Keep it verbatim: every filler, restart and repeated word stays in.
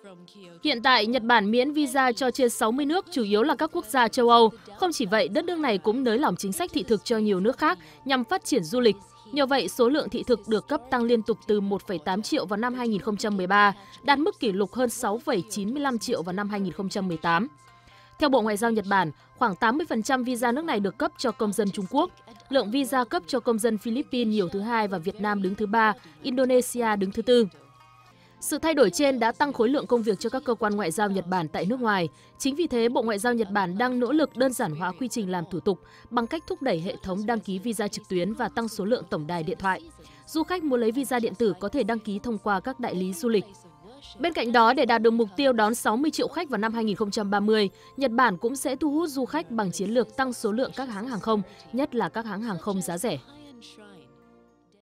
Hiện tại, Nhật Bản miễn visa cho trên sáu mươi nước, chủ yếu là các quốc gia châu Âu. Không chỉ vậy, đất nước này cũng nới lỏng chính sách thị thực cho nhiều nước khác nhằm phát triển du lịch. Nhờ vậy, số lượng thị thực được cấp tăng liên tục từ một phẩy tám triệu vào năm hai nghìn không trăm mười ba, đạt mức kỷ lục hơn sáu phẩy chín mươi lăm triệu vào năm hai nghìn không trăm mười tám. Theo Bộ Ngoại giao Nhật Bản, khoảng tám mươi phần trăm visa nước này được cấp cho công dân Trung Quốc. Lượng visa cấp cho công dân Philippines nhiều thứ hai và Việt Nam đứng thứ ba, Indonesia đứng thứ tư. Sự thay đổi trên đã tăng khối lượng công việc cho các cơ quan ngoại giao Nhật Bản tại nước ngoài. Chính vì thế, Bộ Ngoại giao Nhật Bản đang nỗ lực đơn giản hóa quy trình làm thủ tục bằng cách thúc đẩy hệ thống đăng ký visa trực tuyến và tăng số lượng tổng đài điện thoại. Du khách muốn lấy visa điện tử có thể đăng ký thông qua các đại lý du lịch. Bên cạnh đó, để đạt được mục tiêu đón sáu mươi triệu khách vào năm hai nghìn không trăm ba mươi, Nhật Bản cũng sẽ thu hút du khách bằng chiến lược tăng số lượng các hãng hàng không, nhất là các hãng hàng không giá rẻ.